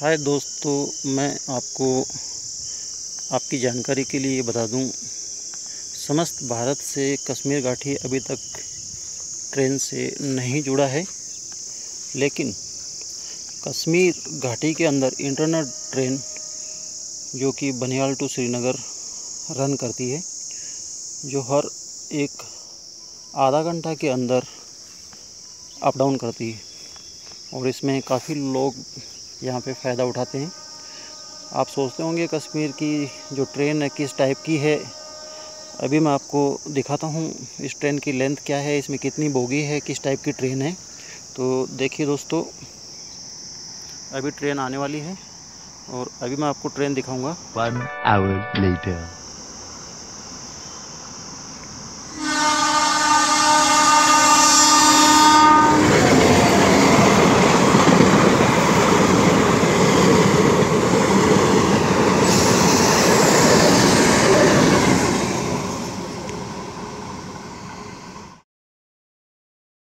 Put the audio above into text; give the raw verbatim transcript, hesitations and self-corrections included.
हाय दोस्तों, मैं आपको आपकी जानकारी के लिए बता दूं, समस्त भारत से कश्मीर घाटी अभी तक ट्रेन से नहीं जुड़ा है। लेकिन कश्मीर घाटी के अंदर इंटरनल ट्रेन जो कि बनिहाल टू श्रीनगर रन करती है, जो हर एक आधा घंटा के अंदर अप डाउन करती है और इसमें काफ़ी लोग यहाँ पे फ़ायदा उठाते हैं। आप सोचते होंगे कश्मीर की जो ट्रेन है किस टाइप की है। अभी मैं आपको दिखाता हूँ इस ट्रेन की लेंथ क्या है, इसमें कितनी बोगी है, किस टाइप की ट्रेन है। तो देखिए दोस्तों, अभी ट्रेन आने वाली है और अभी मैं आपको ट्रेन दिखाऊंगा। One hour later.